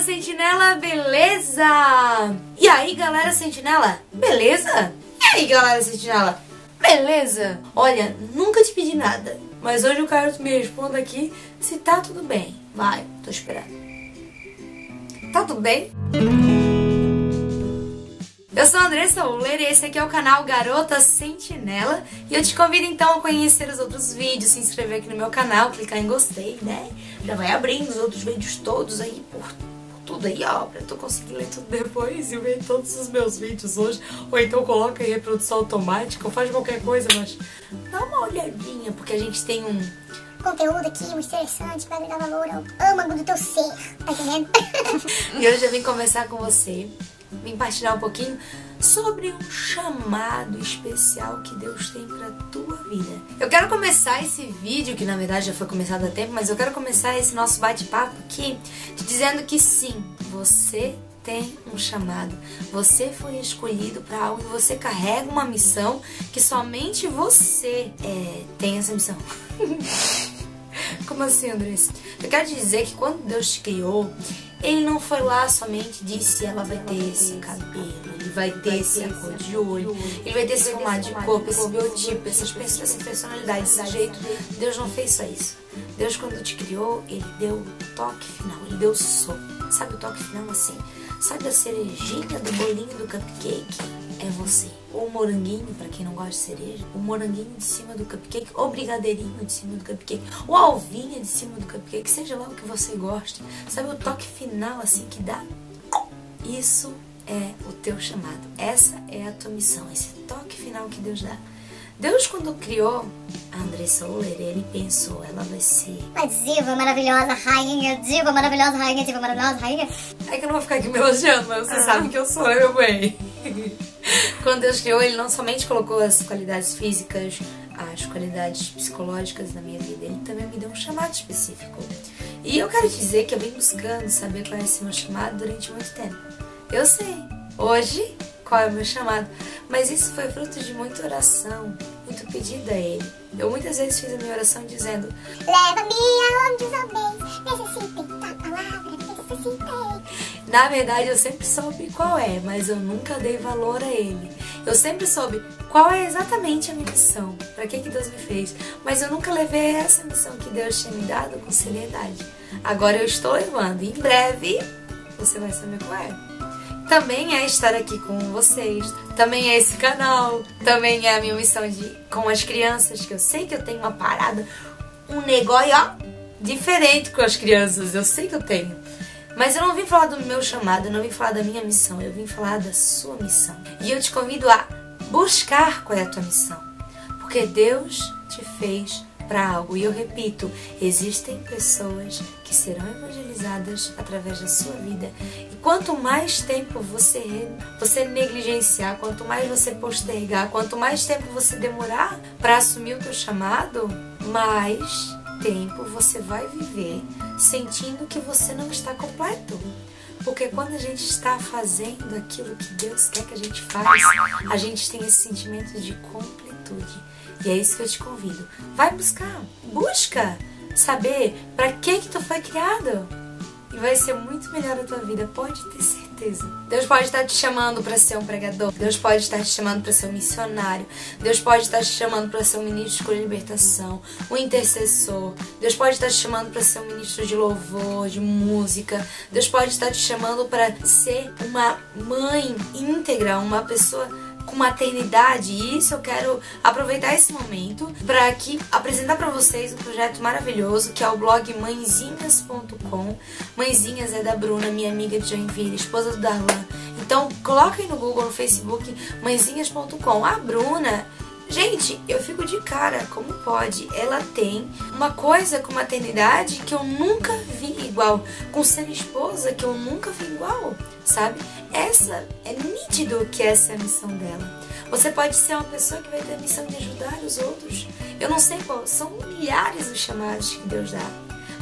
Sentinela, beleza? E aí, galera Sentinela, beleza? E aí, galera Sentinela, beleza? Olha, nunca te pedi nada, mas hoje eu quero que me responda aqui se tá tudo bem. Vai, tô esperando. Tá tudo bem? Eu sou a Andressa Uller e esse aqui é o canal Garota Sentinela. E eu te convido então a conhecer os outros vídeos, se inscrever aqui no meu canal, clicar em gostei, né? Já vai abrindo os outros vídeos todos aí por tudo aí, ó, pra tu conseguir ler tudo depois e ver todos os meus vídeos hoje. Ou então coloca em reprodução automática ou faz qualquer coisa, mas dá uma olhadinha, porque a gente tem um conteúdo aqui muito interessante pra agregar valor ao âmago do teu ser, tá entendendo? E hoje eu vim conversar com você, vim partilhar um pouquinho sobre um chamado especial que Deus tem pra tua vida. Eu quero começar esse vídeo, que na verdade já foi começado há tempo, mas eu quero começar esse nosso bate-papo aqui te dizendo que sim, você tem um chamado, você foi escolhido para algo e você carrega uma missão que somente você tem essa missão. Como assim, Andressa? Eu quero te dizer que quando Deus te criou, Ele não foi lá somente disse ela vai ter esse cabelo, ele vai ter essa cor de olho, ele vai ter esse formato de corpo, esse biotipo, essas pessoas, essa personalidade, esse jeito. Deus não fez só isso. Deus, quando te criou, Ele deu o toque final, Ele deu o som. Sabe o toque final assim? Sabe a cerejinha do bolinho do cupcake? É você. Ou o moranguinho, pra quem não gosta de cereja, o moranguinho de cima do cupcake, ou o brigadeirinho de cima do cupcake, ou a alvinha de cima do cupcake, seja lá o que você gosta. Sabe o toque final assim que dá? Isso é o teu chamado. Essa é a tua missão, esse toque final que Deus dá. Deus, quando criou a Andressa Uller, Ele pensou, ela vai ser Uma diva maravilhosa, rainha, diva maravilhosa, rainha, diva maravilhosa, rainha. É que eu não vou ficar aqui me elogiando, mas você sabe que eu sou, né, meu bem? Quando Deus criou, Ele não somente colocou as qualidades físicas, as qualidades psicológicas na minha vida, Ele também me deu um chamado específico. E eu quero te dizer que eu venho buscando saber qual é esse meu chamado durante muito tempo. Eu sei, hoje, qual é o meu chamado, mas isso foi fruto de muita oração, muito pedido a Ele. Eu muitas vezes fiz a minha oração dizendo: leva-me aonde os homens necessitem da palavra, necessitem. Na verdade, eu sempre soube qual é, mas eu nunca dei valor a ele. Eu sempre soube qual é exatamente a minha missão, para que Deus me fez, mas eu nunca levei essa missão que Deus tinha me dado com seriedade. Agora eu estou levando, e em breve você vai saber qual é. Também é estar aqui com vocês, também é esse canal, também é a minha missão com as crianças, que eu sei que eu tenho uma parada, um negócio, ó, diferente com as crianças, eu sei que eu tenho. Mas eu não vim falar do meu chamado, eu não vim falar da minha missão, eu vim falar da sua missão. E eu te convido a buscar qual é a tua missão, porque Deus te fez para algo. E eu repito, existem pessoas que serão evangelizadas através da sua vida. E quanto mais tempo você negligenciar, quanto mais você postergar, quanto mais tempo você demorar para assumir o teu chamado, mais tempo você vai viver sentindo que você não está completo. Porque quando a gente está fazendo aquilo que Deus quer que a gente faça, a gente tem esse sentimento de completude. E é isso que eu te convido. Vai buscar, busca saber para que tu foi criado. E vai ser muito melhor a tua vida, pode ter certeza. Deus pode estar te chamando para ser um pregador. Deus pode estar te chamando para ser um missionário. Deus pode estar te chamando para ser um ministro de libertação, um intercessor. Deus pode estar te chamando para ser um ministro de louvor, de música. Deus pode estar te chamando para ser uma mãe íntegra, uma pessoa com maternidade. E isso eu quero aproveitar esse momento para aqui apresentar para vocês um projeto maravilhoso que é o blog mãezinhas.com. Mãezinhas é da Bruna, minha amiga de Joinville, esposa do Darlan. Então coloca aí no Google, no Facebook, mãezinhas.com. A Bruna, gente, eu fico de cara, como pode? Ela tem uma coisa com maternidade que eu nunca vi igual, com ser esposa que eu nunca vi igual, sabe? Essa é nítido que essa é a missão dela. Você pode ser uma pessoa que vai ter a missão de ajudar os outros. Eu não sei qual, são milhares os chamados que Deus dá.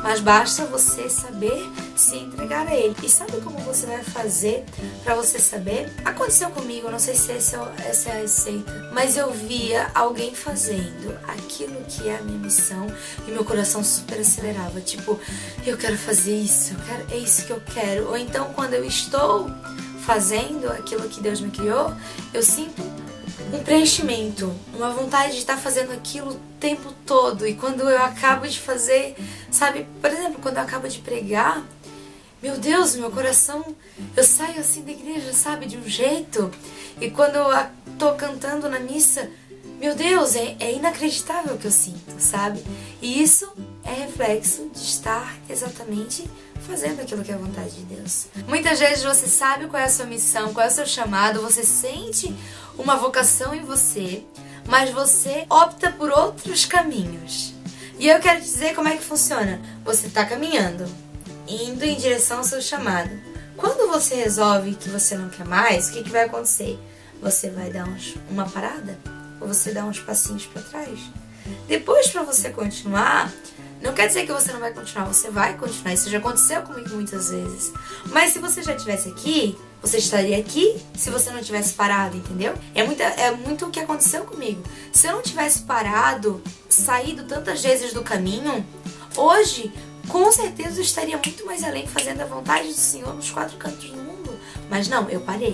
mas basta você saber se entregar a Ele. E sabe como você vai fazer para você saber? Aconteceu comigo, não sei se essa é a receita, mas eu via alguém fazendo aquilo que é a minha missão e meu coração super acelerava, tipo, eu quero fazer isso, é isso que eu quero. Ou então quando eu estou fazendo aquilo que Deus me criou, eu sinto um preenchimento, uma vontade de estar fazendo aquilo o tempo todo. E quando eu acabo de fazer, sabe, por exemplo, quando eu acabo de pregar, meu Deus, meu coração, eu saio assim da igreja, sabe, de um jeito. E quando eu tô cantando na missa, meu Deus, é inacreditável o que eu sinto, sabe? E isso é reflexo de estar exatamente fazendo aquilo que é a vontade de Deus. Muitas vezes você sabe qual é a sua missão, qual é o seu chamado, você sente uma vocação em você, mas você opta por outros caminhos. E eu quero te dizer como é que funciona. Você está caminhando, indo em direção ao seu chamado. Quando você resolve que você não quer mais, o que vai acontecer? Você vai dar uma parada? Ou você dá uns passinhos para trás? Depois, para você continuar, não quer dizer que você não vai continuar, você vai continuar. Isso já aconteceu comigo muitas vezes. Mas se você já estivesse aqui, você estaria aqui se você não tivesse parado, entendeu? É muito o que aconteceu comigo. Se eu não tivesse parado, saído tantas vezes do caminho, hoje, com certeza, eu estaria muito mais além fazendo a vontade do Senhor nos 4 cantos do mundo. Mas não, eu parei.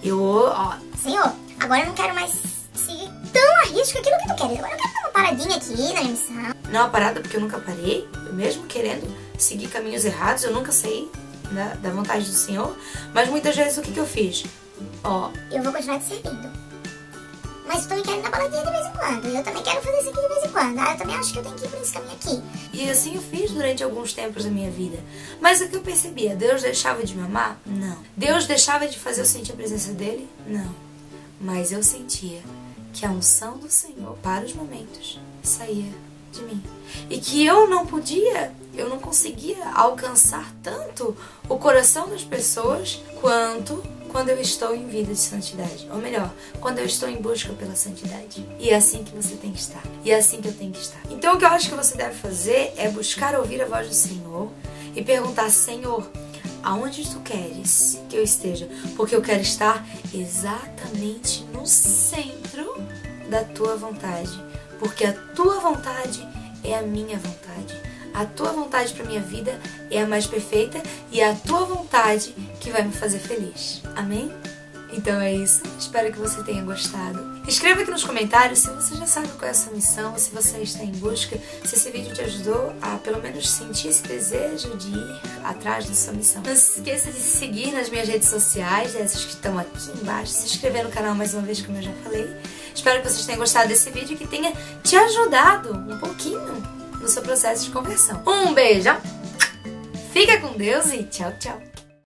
Senhor, agora eu não quero mais seguir tão a risco aquilo que tu queres. Agora eu quero dar uma paradinha aqui na minha missão. Não, uma parada porque eu nunca parei. Eu mesmo querendo seguir caminhos errados, eu nunca saí da vontade do Senhor. Mas muitas vezes o que eu fiz? Eu vou continuar te servindo. Mas tu também quer ir na baladinha de vez em quando. Eu também quero fazer isso aqui de vez em quando. Eu também acho que eu tenho que ir por esse caminho aqui. E assim eu fiz durante alguns tempos da minha vida. Mas o que eu percebia? Deus deixava de me amar? Não. Deus deixava de fazer eu sentir a presença dele? Não. Mas eu sentia que a unção do Senhor, para os momentos, saía de mim. E que eu não conseguia alcançar tanto o coração das pessoas quanto quando eu estou em vida de santidade. Ou melhor, quando eu estou em busca pela santidade. E é assim que você tem que estar. E é assim que eu tenho que estar. Então o que eu acho que você deve fazer é buscar ouvir a voz do Senhor e perguntar: Senhor, aonde tu queres que eu esteja? Porque eu quero estar exatamente no centro da tua vontade. Porque a tua vontade é a minha vontade. A tua vontade para minha vida é a mais perfeita e é a tua vontade que vai me fazer feliz. Amém? Então é isso. Espero que você tenha gostado. Escreva aqui nos comentários se você já sabe qual é a sua missão, se você está em busca, se esse vídeo te ajudou a pelo menos sentir esse desejo de ir atrás da sua missão. Não se esqueça de seguir nas minhas redes sociais, essas que estão aqui embaixo, se inscrever no canal mais uma vez, como eu já falei. Espero que vocês tenham gostado desse vídeo e que tenha te ajudado um pouquinho no seu processo de conversão. Um beijão, fica com Deus e tchau, tchau!